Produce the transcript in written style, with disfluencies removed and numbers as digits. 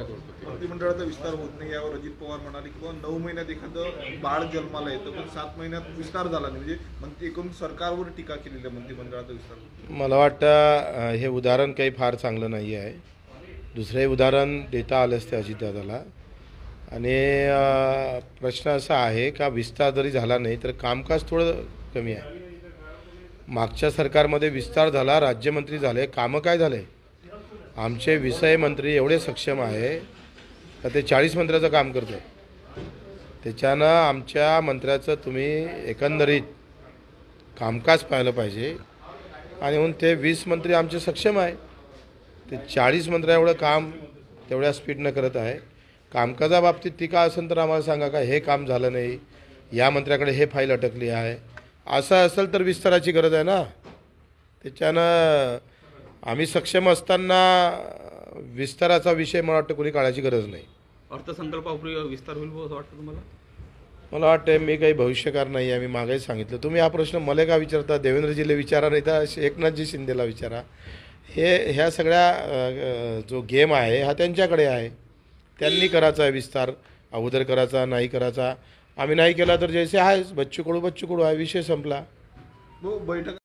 करोडपती. मंत्रिमंडळाचा विस्तार होत नाही यावर अजित पवार म्हणाले की 9 महिन्यात एखादं बाळ जन्माला येतं पण 7 महिन्यात विस्तार झाला नाही, म्हणजे मंत्री एकूण सरकारवर टीका केलेली आहे मंत्रिमंडळाचा विस्तार. मला वाटतं हे उदाहरण काही फार चांगलं नाही आहे. दुसरे उदाहरण देता आलं असते अजितदादाला. आणि प्रश्न असा आहे का विस्तार जरी झाला नाही तर कामकाज थोडं कमी आहे. मागच्या सरकारमध्ये विस्तार झाला, राज्यमंत्री झाले, कामं काय झाले? आमचे विषय मंत्री एवढे सक्षम आहे का ते 40 मंत्र्याचं काम करते. त्याच्यानं आमच्या मंत्र्याचं तुम्ही एकंदरीत कामकाज पाहिलं पाहिजे. आणि म्हणून ते 20 मंत्री आमचे सक्षम आहे, ते 40 मंत्र्या एवढं काम तेवढ्या स्पीडनं करत आहे. कामकाजाबाबतीत टीका असेल तर आम्हाला सांगा का हे काम झालं नाही, या मंत्र्याकडे हे फाईल अटकली आहे, असं असेल तर विस्ताराची गरज आहे ना. त्याच्यानं आम्ही सक्षम असताना विस्ताराचा विषय मला वाटतं कोणी काढायची गरज नाही. अर्थसंकल्पापूर्वी विस्तार होईल असं वाटतं तुम्हाला? मला वाटतं मी काही भविष्यकार नाही आहे. मी मागेही सांगितलं. तुम्ही हा प्रश्न मला का विचारता? देवेंद्रजीला विचारा, नाही तर एकनाथजी शिंदेला विचारा. ह्या सगळ्या जो गेम आहे हा त्यांच्याकडे आहे. त्यांनी करायचा आहे विस्तार, अगोदर करायचा नाही करायचा. आम्ही नाही केला तर जैसे आहेच, बच्चू कडू आहे, विषय संपला. बैठक